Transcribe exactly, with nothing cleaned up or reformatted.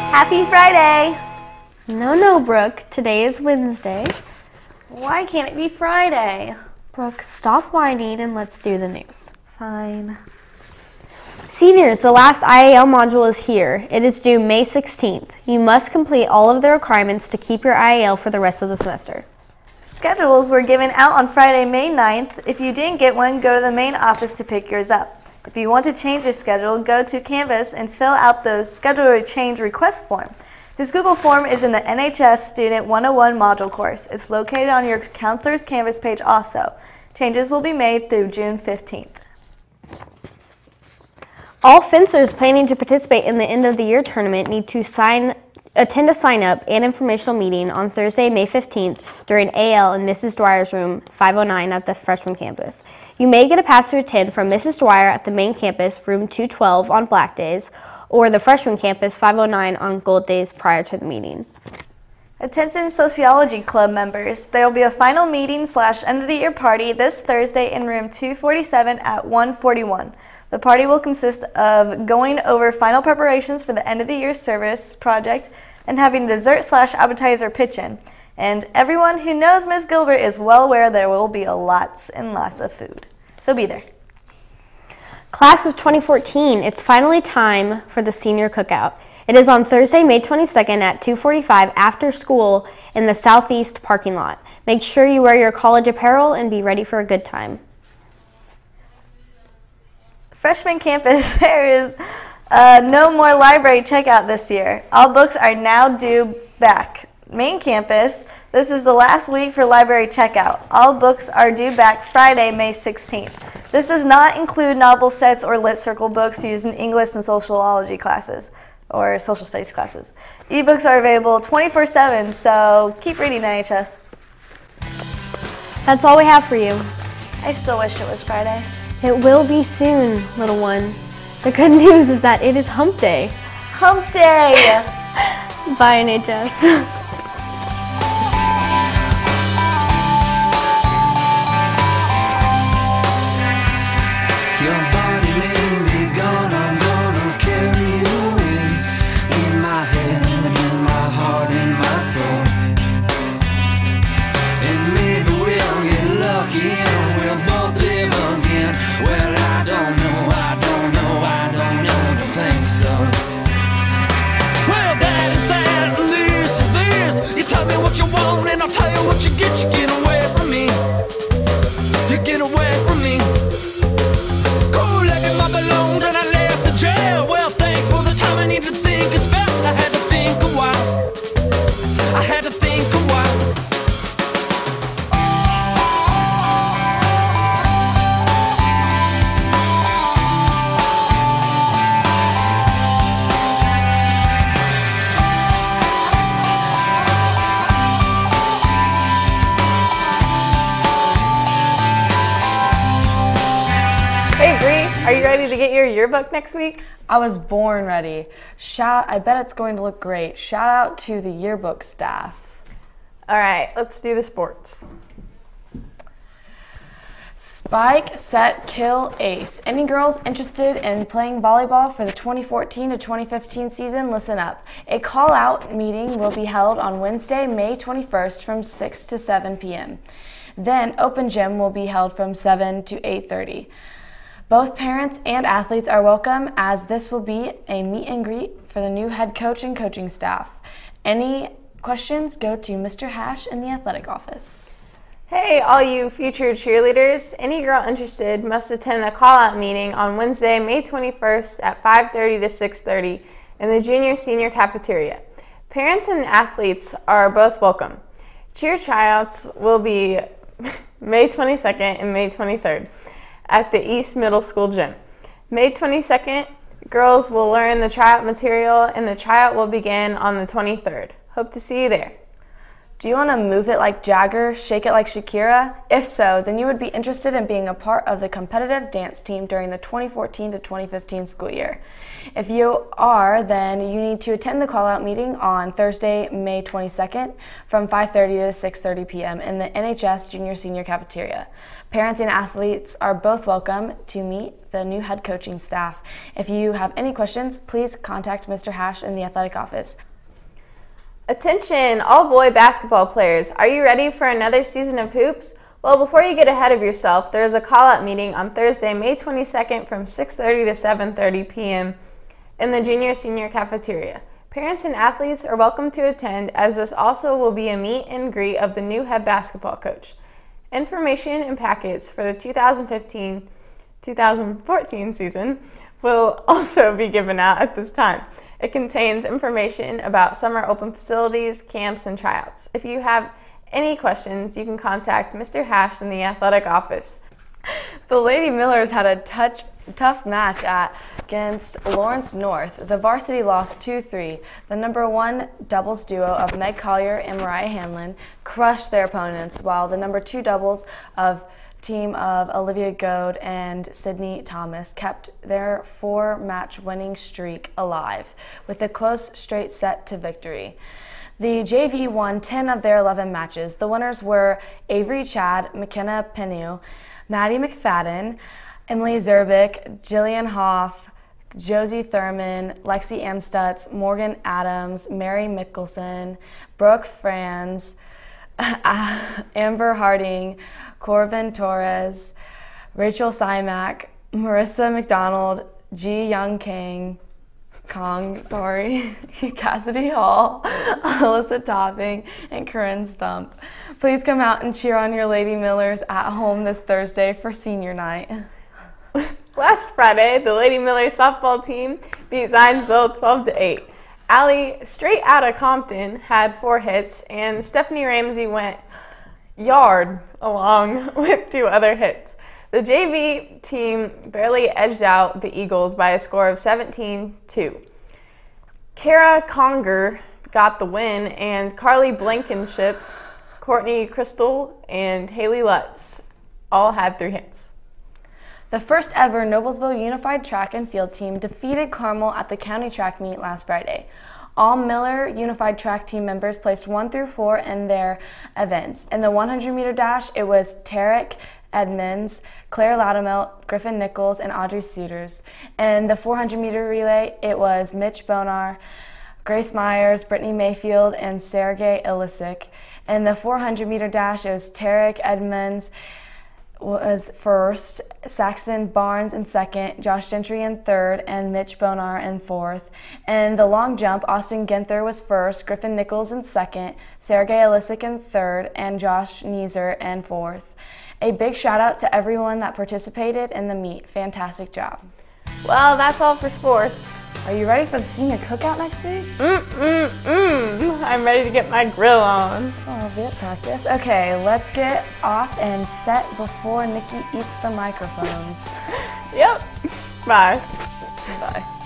Happy Friday! No, no, Brooke. Today is Wednesday. Why can't it be Friday? Brooke, stop whining and let's do the news. Fine. Seniors, the last I A L module is here. It is due May sixteenth. You must complete all of the requirements to keep your I A L for the rest of the semester. Schedules were given out on Friday, May ninth. If you didn't get one, go to the main office to pick yours up. If you want to change your schedule, go to Canvas and fill out the Schedule Change Request form. This Google form is in the N H S Student one oh one module course. It's located on your counselor's Canvas page also. Changes will be made through June fifteenth. All fencers planning to participate in the end of the year tournament need to sign, attend a sign-up and informational meeting on Thursday, May fifteenth during A L in Missus Dwyer's room five oh nine at the freshman campus. You may get a pass to attend from Missus Dwyer at the main campus, room two twelve on black days, or the freshman campus five oh nine on gold days prior to the meeting. Attention Sociology Club members, there will be a final meeting slash end of the year party this Thursday in room two forty-seven at one forty-one. The party will consist of going over final preparations for the end of the year service project and having dessert slash appetizer pitch-in. And everyone who knows Miz Gilbert is well aware there will be a lots and lots of food. So be there. Class of twenty fourteen, it's finally time for the senior cookout. It is on Thursday, May twenty-second at two forty-five after school in the southeast parking lot. Make sure you wear your college apparel and be ready for a good time. Freshman campus, there is uh, no more library checkout this year. All books are now due back. Main campus, this is the last week for library checkout. All books are due back Friday, May sixteenth. This does not include novel sets or lit circle books used in English and sociology classes or social studies classes. Ebooks are available twenty-four seven, so keep reading, N H S. That's all we have for you. I still wish it was Friday. It will be soon, little one. The good news is that it is hump day. Hump day! Bye, N H S. What you get, you get away from me. You get away from me. Cold-legged mother loans and I left the jail. Well, thanks for the time I need to think it's felt. I had to think a while. I had to think a while. Hey Bree, are you ready to get your yearbook next week? I was born ready. Shout, I bet it's going to look great. Shout out to the yearbook staff. All right, let's do the sports. Spike, set, kill, ace. Any girls interested in playing volleyball for the twenty fourteen to twenty fifteen season, listen up. A call-out meeting will be held on Wednesday, May twenty-first from six to seven p m Then open gym will be held from seven to eight thirty. Both parents and athletes are welcome, as this will be a meet and greet for the new head coach and coaching staff. Any questions, go to Mister Hash in the athletic office. Hey, all you future cheerleaders. Any girl interested must attend a call-out meeting on Wednesday, May twenty-first at five thirty to six thirty in the junior-senior cafeteria. Parents and athletes are both welcome. Cheer tryouts will be May twenty-second and May twenty-third. At the East Middle School gym. May twenty-second, girls will learn the tryout material and the tryout will begin on the twenty-third. Hope to see you there. Do you want to move it like Jagger, shake it like Shakira? If so, then you would be interested in being a part of the competitive dance team during the twenty fourteen to twenty fifteen school year. If you are, then you need to attend the call-out meeting on Thursday, May twenty-second from five thirty to six thirty p m in the N H S Junior Senior Cafeteria. Parents and athletes are both welcome to meet the new head coaching staff. If you have any questions, please contact Mister Hash in the athletic office. Attention, all boy basketball players. Are you ready for another season of hoops? Well, before you get ahead of yourself, there is a call-out meeting on Thursday, May twenty-second from six thirty to seven thirty p m in the Junior Senior Cafeteria. Parents and athletes are welcome to attend, as this also will be a meet and greet of the new head basketball coach. Information and packets for the two thousand fifteen two thousand fourteen season will also be given out at this time. It contains information about summer open facilities, camps, and tryouts. If you have any questions, you can contact Mister Hash in the athletic office. The Lady Millers had a touch, tough match at, against Lawrence North. The varsity lost two three. The number one doubles duo of Meg Collier and Mariah Hanlon crushed their opponents, while the number two doubles of team of Olivia Goad and Sydney Thomas kept their four-match winning streak alive with a close straight set to victory. The J V won ten of their eleven matches. The winners were Avery Chad, McKenna Penu, Maddie McFadden, Emily Zerbick, Jillian Hoff, Josie Thurman, Lexi Amstutz, Morgan Adams, Mary Mickelson, Brooke Franz, Amber Harding, Corvin Torres, Rachel Simak, Marissa McDonald, Ji Young King, Kong, sorry, Cassidy Hall, Alyssa Topping, and Corinne Stump. Please come out and cheer on your Lady Millers at home this Thursday for senior night. Last Friday, the Lady Millers softball team beat Zionsville twelve to eight. Allie, straight out of Compton, had four hits, and Stephanie Ramsey went yard along with two other hits. The J V team barely edged out the Eagles by a score of seventeen two. Kara Conger got the win, and Carly Blankenship, Courtney Crystal, and Haley Lutz all had three hits. The first ever Noblesville Unified Track and Field team defeated Carmel at the county track meet last Friday. All Miller Unified Track team members placed one through four in their events. In the one hundred meter dash, it was Tarek Edmonds, Claire Loudermilk, Griffin Nichols, and Audrey Suiters. In the four hundred meter relay, it was Mitch Bonar, Grace Myers, Brittany Mayfield, and Sergey Ilisic. In the four hundred meter dash, it was Tarek Edmonds was first, Saxon Barnes in second, Josh Gentry in third, and Mitch Bonar in fourth. In the long jump, Austin Ginther was first, Griffin Nichols in second, Sergey Ilisic in third, and Josh Neeser in fourth. A big shout out to everyone that participated in the meet. Fantastic job. Well, that's all for sports. Are you ready for the senior cookout next week? Mm, mm, mm. I'm ready to get my grill on. Oh, bit practice. Okay, let's get off and set before Nikki eats the microphones. Yep. Bye. Bye.